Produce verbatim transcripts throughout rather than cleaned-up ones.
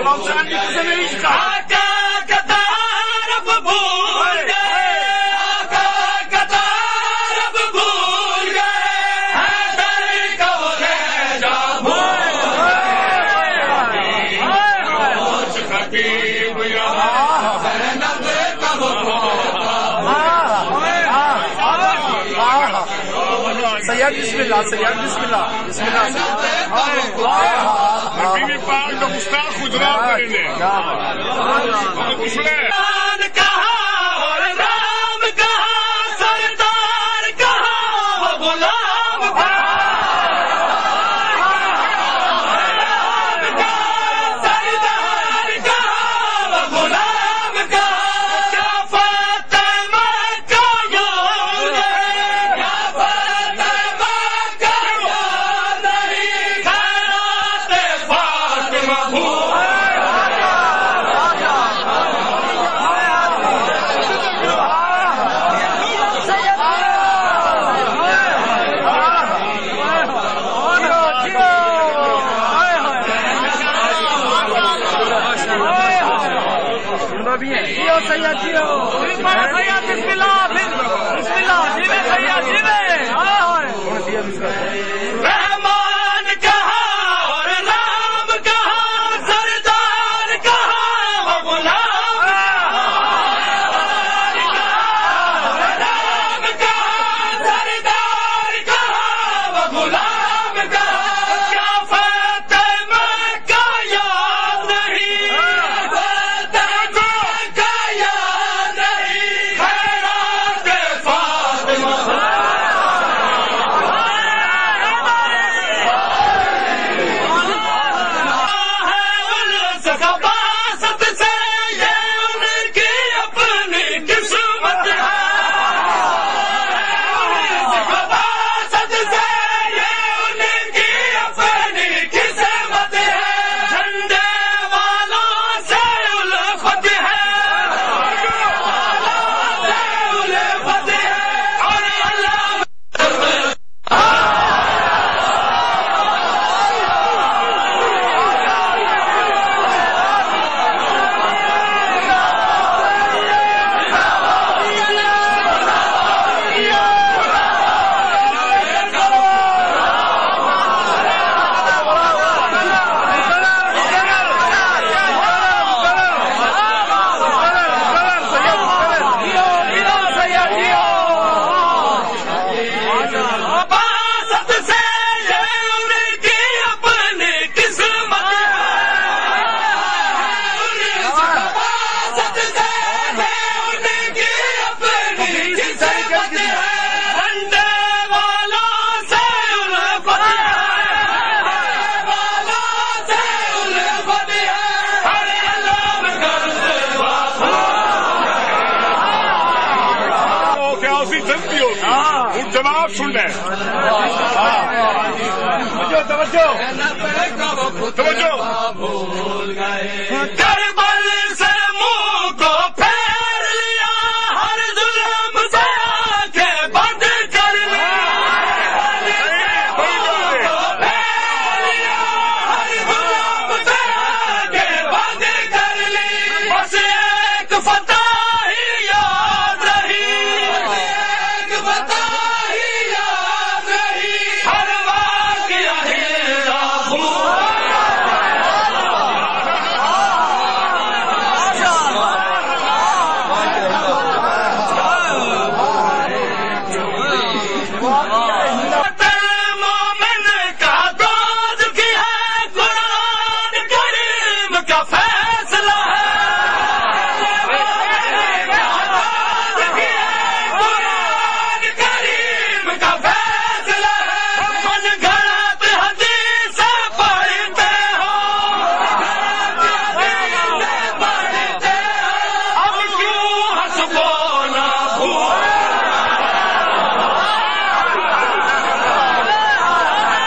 غلام حسین کی قسم میری کا سیاد بسم اللہ سیاد بسم اللہ بسم اللہ بیوی پاک کا مستاق خجرات کریں گے کہا اور رام کہا سردار کہا غلام سردار کہا غلام کا سیاد جیو سیاد بسم اللہ بسم اللہ جیوے سیاد جیوے رحمان کہا اور رام کہا سردار کہا غلام رام کہا سردار کہا غلام کا کیا فتح مکہ یاد نہیں جواب سن لیں توجہ توجہ کربل سے منہ کو پھیر لیا ہر ظلم سے آنکھیں بند کر لی ہر ظلم سے آنکھیں بند کر لی بس ایک فتح ہی یاد رہی ایک فتح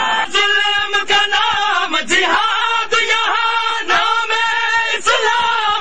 جہاد یہاں نام اسلام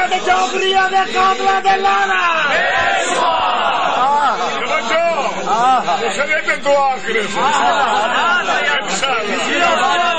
دے چوکریاں دے قاتلاں دے لانا سب دعا کرے انشاءاللہ